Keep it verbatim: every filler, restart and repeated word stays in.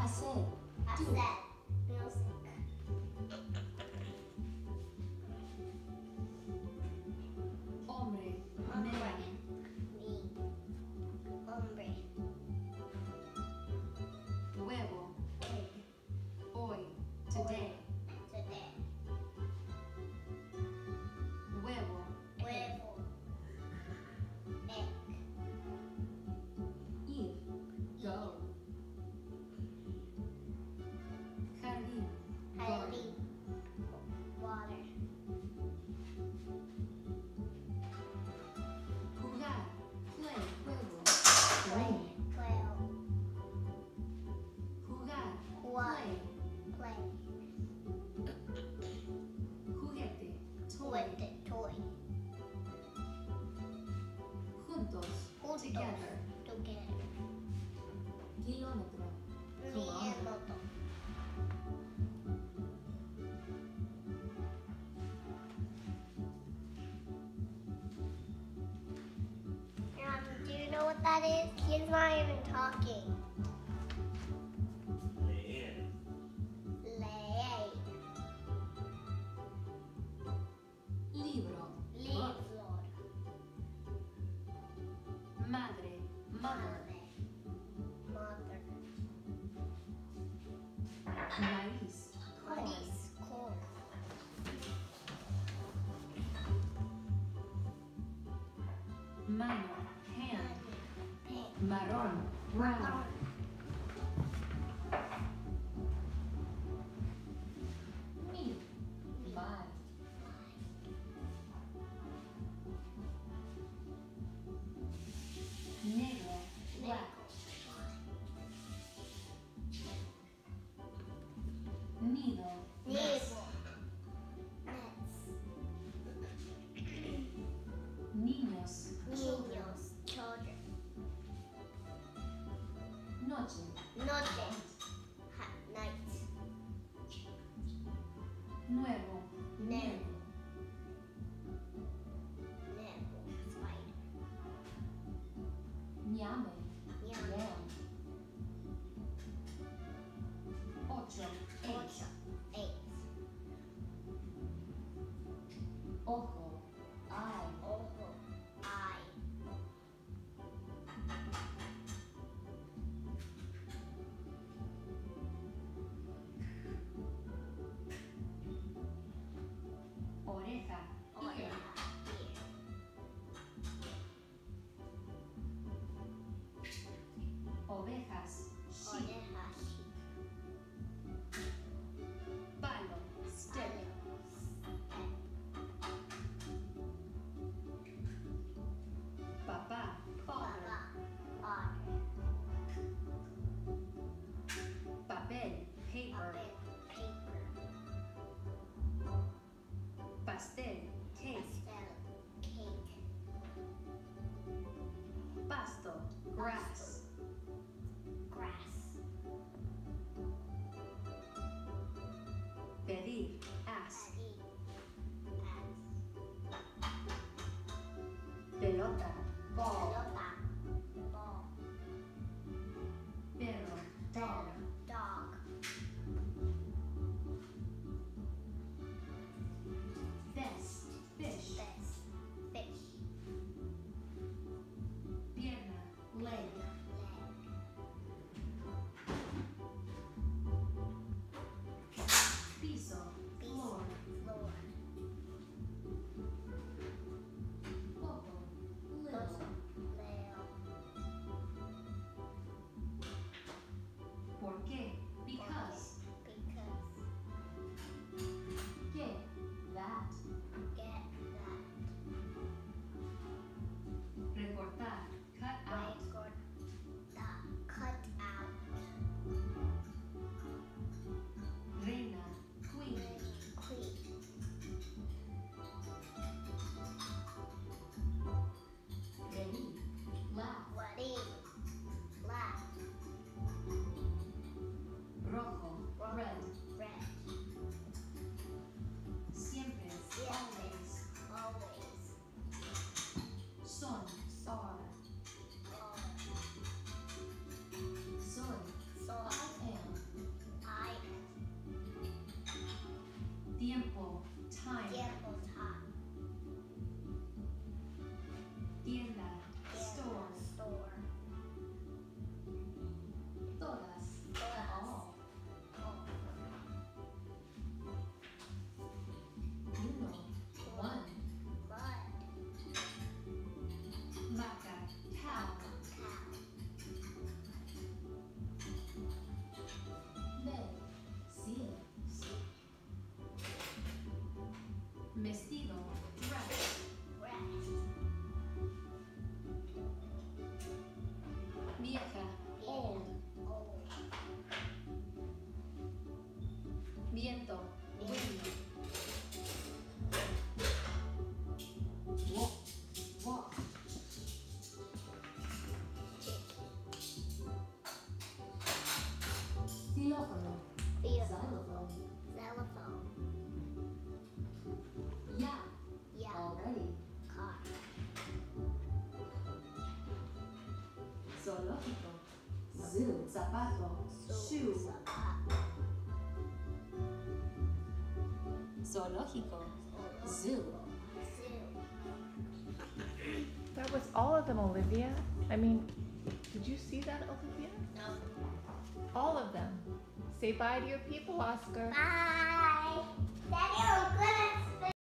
Hacer. Hacer. Music. Hombre. Hombre. Man. Me. Hombre. Huevo. Egg. Hoy. Today. Today. Huevo. Huevo. Egg. Ir. Go. Jardín. Jardín. Water. Jugar. Play. Juego. Play. Play. Jugar. Jugar. Play. Play. Juguete. Toy. Juguete. Toy. Juntos. Juntos. Together. Together. Kilómetro. Kilómetro. Um, do you know what that is? He's not even talking. Leer. Leer. Libro. Libro. Madre. Mother. Mother. Maíz. Corn. Maíz. Corn. Mano. Hand. Pig. Marrón. Brown. Me. My. Negro. Black. Nido. Nest. Niños. Niños. Children. Noche. Noche. Ha- Night. Nuevo. Nuevo. Never. Spider. Ñame. Yam. Yam. Ocho. Eight. Ocho. Eight. Ojo. Eye. Ojo. Eye. Oreja. Oreja. Ear. Ear. Ovejas. Sheep. Oreja. Sheep. Palo. Stick. Papá. Father. Father. Papel. Paper. Papel. Paper. Pastel. Cake. Pastel. Cake. Pasto. Grass. Grass. Pedir. Ask. Paddy. Ass. Pelota. Ball. Pelota. Ball. Perro. Dog. Dog. Vest. Fish. Fish. Fish. Pierna. Leg. Piso. Floor. Floor. Poco. Little. Tiempo. Time. Tiempo, time. Tienda. Store. Store. Todas. Todas. All. Oh. Uno. One. Mud. Vaca. Cow. Cow. Ley. Seal. Vestido. Dress. Rest. Vieja. Old. Old. Viento. Wind. Walk. Walk. Xilófono. Feel. Xylophone. Xylophone. Ya. Yeah. Already. Car. Zoológico. Zoo. Zapato. Shoe. Zapato. Zoológico. Zoo. Zoo. That was all of them, Olivia. I mean, did you see that, Olivia? No. All of them. Say bye to your people, Oscar. Bye. Daddy, I'm good at